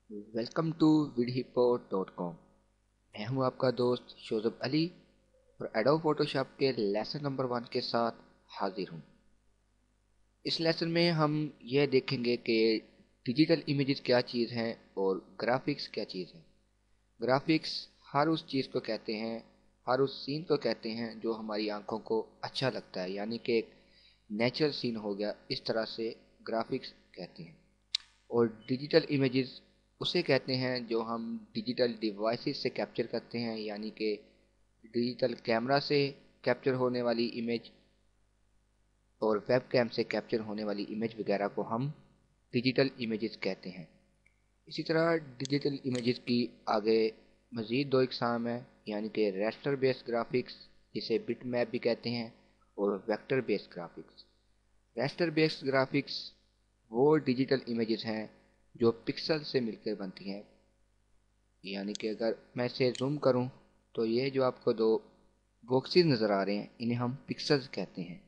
Welcome to vidhipo.com। मैं हूं आपका दोस्त शोज़ब अली और एडोब फोटोशॉप के लेसन नंबर 1 के साथ हाजिर हूं। इस लेसन में हम यह देखेंगे कि डिजिटल इमेजेस क्या चीज़ हैं और ग्राफिक्स क्या चीज़ है। ग्राफिक्स हर उस चीज़ को कहते हैं, हर उस सीन को कहते हैं जो हमारी आंखों को अच्छा लगता है, यानी कि एक नेचुरल सीन हो गया, इस तरह से ग्राफिक्स कहते हैं। और डिजिटल इमेजेस उसे कहते हैं जो हम डिजिटल डिवाइसेस से कैप्चर करते हैं, यानी कि डिजिटल कैमरा से कैप्चर होने वाली इमेज और वेब कैम से कैप्चर होने वाली इमेज वगैरह को हम डिजिटल इमेजेस कहते हैं। इसी तरह डिजिटल इमेजेस की आगे मज़ीद दो इकसाम है, यानी कि रेस्टर बेस्ड ग्राफिक्स जिसे बिट मैप भी कहते हैं और vector based graphics. Raster based graphics वो डिजिटल इमेजेस हैं जो पिक्सल से मिलकर बनती हैं, यानी कि अगर मैं इसे जूम करूं तो ये जो आपको दो बॉक्सेस नज़र आ रहे हैं इन्हें हम पिक्सल्स कहते हैं।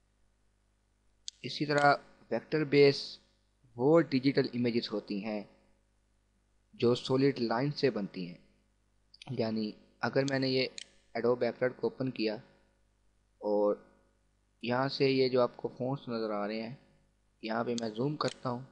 इसी तरह वेक्टर बेस वो डिजिटल इमेजेस होती हैं जो सॉलिड लाइन से बनती हैं, यानी अगर मैंने ये एडोब एक्रोड को ओपन किया और यहाँ से ये जो आपको फ़ॉन्ट्स नज़र आ रहे हैं यहाँ पे मैं जूम करता हूँ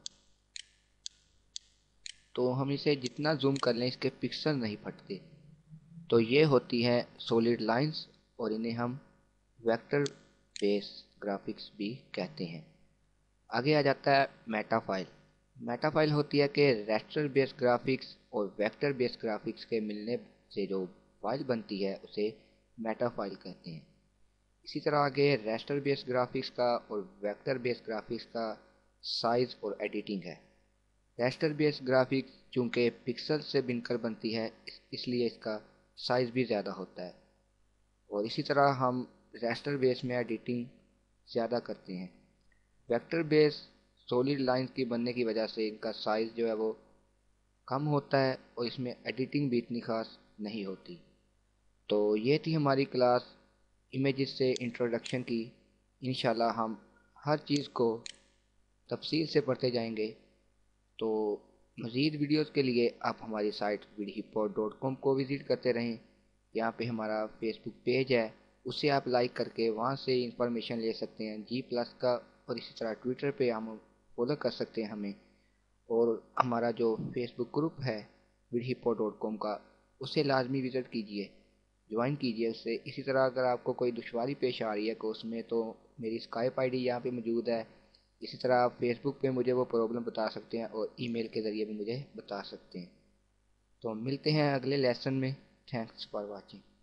तो हम इसे जितना जूम कर लें इसके पिक्सल नहीं फटते। तो ये होती है सॉलिड लाइंस और इन्हें हम वेक्टर बेस ग्राफिक्स भी कहते हैं। आगे आ जाता है मेटा फाइल। मेटा फाइल होती है कि रेस्टर बेस्ड ग्राफिक्स और वेक्टर बेस्ड ग्राफिक्स के मिलने से जो फाइल बनती है उसे मेटा फाइल कहते हैं। इसी तरह आगे रेस्टर बेस्ड ग्राफिक्स का और वेक्टर बेस्ड ग्राफिक्स का साइज और एडिटिंग है। रेस्टर बेस्ड ग्राफिक्स चूंकि पिक्सल से बनकर बनती है इसलिए इसका साइज भी ज़्यादा होता है और इसी तरह हम रेस्टर बेस में एडिटिंग ज़्यादा करते हैं। वेक्टर बेस सॉलिड लाइंस की बनने की वजह से इनका साइज़ जो है वो कम होता है और इसमें एडिटिंग भी इतनी खास नहीं होती। तो ये थी हमारी क्लास इमेजेस से इंट्रोडक्शन की। इंशाल्लाह हम हर चीज़ को तफसील से पढ़ते जाएंगे। तो मज़ीद वीडियोस के लिए आप हमारी साइट vidhipo.com को विज़िट करते रहें। यहाँ पे हमारा फेसबुक पेज है, उसे आप लाइक करके वहाँ से इंफॉर्मेशन ले सकते हैं G+ का। और इसी तरह ट्विटर पे हम फॉलो कर सकते हैं हमें। और हमारा जो फेसबुक ग्रुप है vidhipo.com का, उसे लाजमी विज़िट कीजिए, ज्वाइन कीजिए उससे। इसी तरह अगर आपको कोई दुश्वारी पेश आ रही है कोर्स में तो मेरी स्काइप आईडी यहाँ पे मौजूद है। इसी तरह आप फेसबुक पे मुझे वो प्रॉब्लम बता सकते हैं और ईमेल के ज़रिए भी मुझे बता सकते हैं। तो मिलते हैं अगले लेसन में। Thanks for watching.